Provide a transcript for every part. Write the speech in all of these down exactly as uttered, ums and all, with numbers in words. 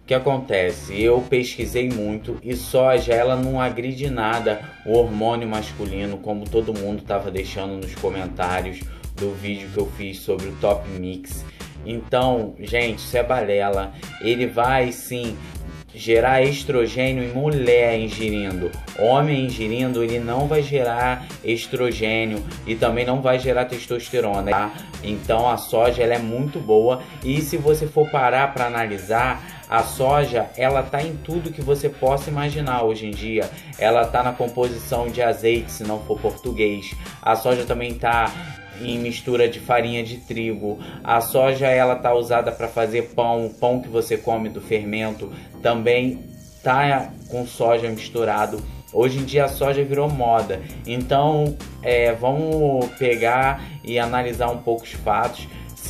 O que acontece? Eu pesquisei muito e soja ela não agride nada o hormônio masculino, como todo mundo estava deixando nos comentários do vídeo que eu fiz sobre o Top Mix. Então, gente, isso é balela. Ele vai sim gerar estrogênio em mulher ingerindo. Homem ingerindo, ele não vai gerar estrogênio e também não vai gerar testosterona, tá? Então a soja ela é muito boa, e se você for parar para analisar, a soja ela tá em tudo que você possa imaginar hoje em dia. Ela tá na composição de azeite, se não for português. A soja também tá em mistura de farinha de trigo. A soja ela tá usada para fazer pão, o pão que você come do fermento também tá com soja misturado. Hoje em dia a soja virou moda, então é, vamos pegar e analisar um pouco os fatos.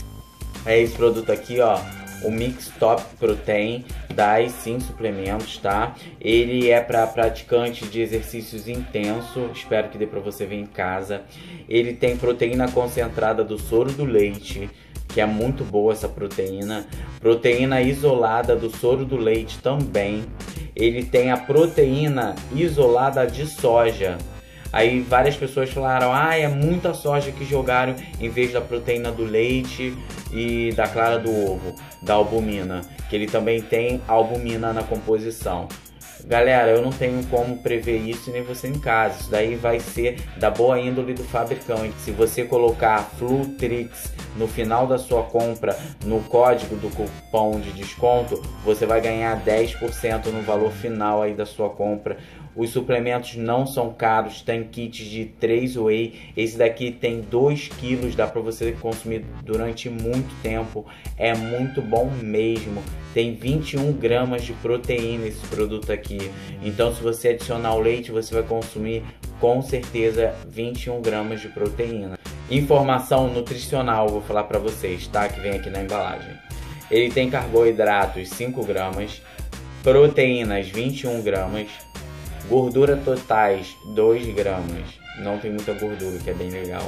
É esse produto aqui, ó, o Mix Top Protein da iSim Suplementos, tá? Ele é para praticante de exercícios intensos, espero que dê para você ver em casa. Ele tem proteína concentrada do soro do leite, que é muito boa essa proteína. Proteína isolada do soro do leite também. Ele tem a proteína isolada de soja. Aí várias pessoas falaram, ah, é muita soja que jogaram em vez da proteína do leite e da clara do ovo, da albumina, que ele também tem albumina na composição. Galera, eu não tenho como prever isso, nem você em casa. Isso daí vai ser da boa índole do fabricante. Se você colocar Flutrix no final da sua compra, no código do cupom de desconto, você vai ganhar dez por cento no valor final aí da sua compra. Os suplementos não são caros, tem kits de três whey, esse daqui tem dois quilos, dá para você consumir durante muito tempo, é muito bom mesmo. Tem vinte e um gramas de proteína esse produto aqui, então se você adicionar o leite, você vai consumir com certeza vinte e um gramas de proteína. Informação nutricional, vou falar para vocês, tá? Que vem aqui na embalagem. Ele tem carboidratos cinco gramas, proteínas vinte e um gramas, gordura totais dois gramas, não tem muita gordura, que é bem legal.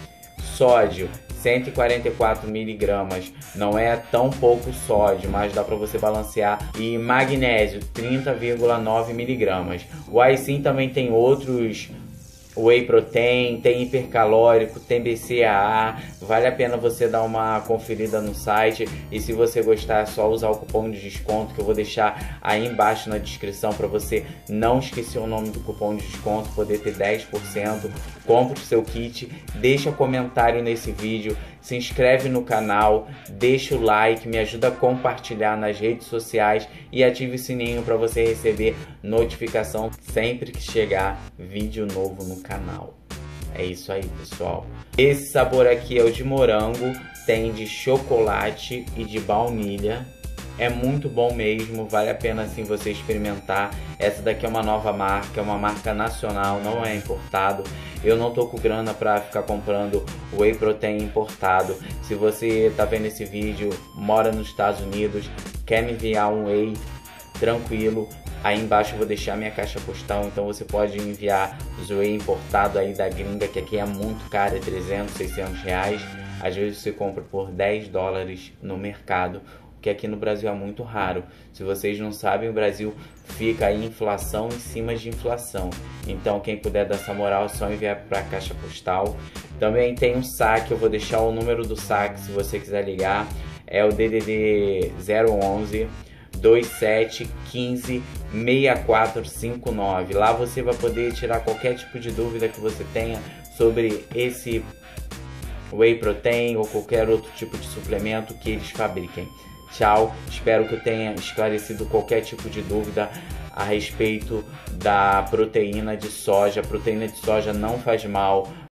Sódio cento e quarenta e quatro miligramas, não é tão pouco sódio, mas dá para você balancear. E magnésio trinta vírgula nove miligramas. O iSim também tem outros whey protein, tem hipercalórico, tem B C A A, vale a pena você dar uma conferida no site, e se você gostar é só usar o cupom de desconto que eu vou deixar aí embaixo na descrição para você não esquecer o nome do cupom de desconto, poder ter dez por cento. Compre o seu kit, deixa comentário nesse vídeo, se inscreve no canal, deixa o like, me ajuda a compartilhar nas redes sociais e ative o sininho para você receber notificação sempre que chegar vídeo novo no canal. É isso aí, pessoal. Esse sabor aqui é o de morango, tem de chocolate e de baunilha. É muito bom mesmo, vale a pena assim você experimentar. Essa daqui é uma nova marca, é uma marca nacional, não é importado. Eu não tô com grana pra ficar comprando whey protein importado. Se você tá vendo esse vídeo, mora nos Estados Unidos, quer me enviar um whey, tranquilo, aí embaixo eu vou deixar minha caixa postal, então você pode enviar os whey importado aí da gringa, que aqui é muito caro, é trezentos, seiscentos reais. Às vezes você compra por dez dólares no mercado, que aqui no Brasil é muito raro. Se vocês não sabem, o Brasil fica aí inflação em cima de inflação. Então quem puder dar essa moral é só enviar para a caixa postal. Também tem um saque, eu vou deixar o número do saque se você quiser ligar. É o D D D zero onze, vinte e sete, quinze, sessenta e quatro cinquenta e nove. Lá você vai poder tirar qualquer tipo de dúvida que você tenha sobre esse whey protein ou qualquer outro tipo de suplemento que eles fabriquem. Tchau, espero que eu tenha esclarecido qualquer tipo de dúvida a respeito da proteína de soja. A proteína de soja não faz mal.